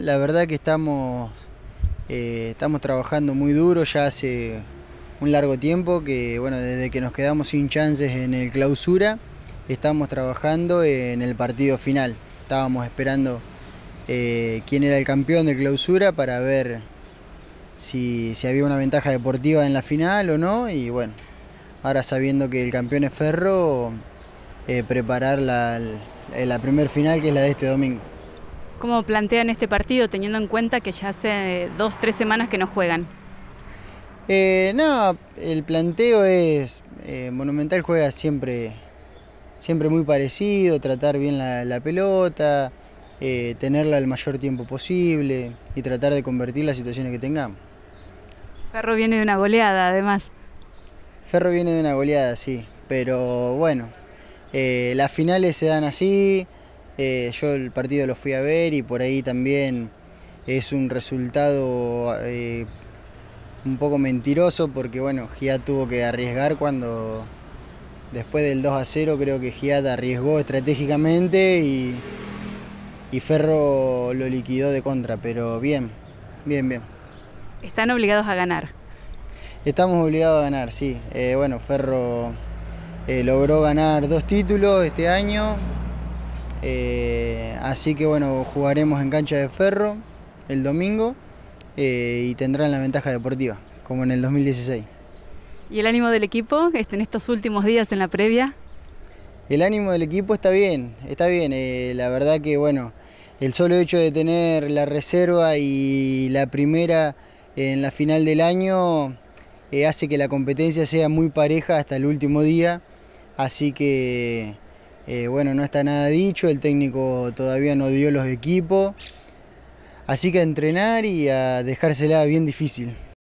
la verdad que estamos trabajando muy duro ya hace un largo tiempo, que bueno, desde que nos quedamos sin chances en el clausura, estamos trabajando en el partido final. Estábamos esperando quién era el campeón de clausura para ver si había una ventaja deportiva en la final o no, y bueno, ahora sabiendo que el campeón es Ferro, preparar la primer final, que es la de este domingo. ¿Cómo plantean este partido teniendo en cuenta que ya hace 2, 3 semanas que no juegan? No, el planteo es, Monumental juega siempre muy parecido, tratar bien la pelota, tenerla el mayor tiempo posible y tratar de convertir las situaciones que tengamos. Ferro viene de una goleada, además. Ferro viene de una goleada, sí, pero bueno, las finales se dan así, yo el partido lo fui a ver y por ahí también es un resultado un poco mentiroso porque bueno, Giat tuvo que arriesgar cuando después del 2-0 creo que Giat arriesgó estratégicamente y Ferro lo liquidó de contra, pero bien, bien, bien. Están obligados a ganar. Estamos obligados a ganar, sí. Bueno, Ferro logró ganar 2 títulos este año, así que bueno, jugaremos en cancha de Ferro el domingo y tendrán la ventaja deportiva, como en el 2016. ¿Y el ánimo del equipo en estos últimos días en la previa? El ánimo del equipo está bien, está bien. La verdad que bueno, el solo hecho de tener la reserva y la primera en la final del año hace que la competencia sea muy pareja hasta el último día. Así que bueno, no está nada dicho, el técnico todavía no dio los equipos. Así que a entrenar y a dejársela bien difícil.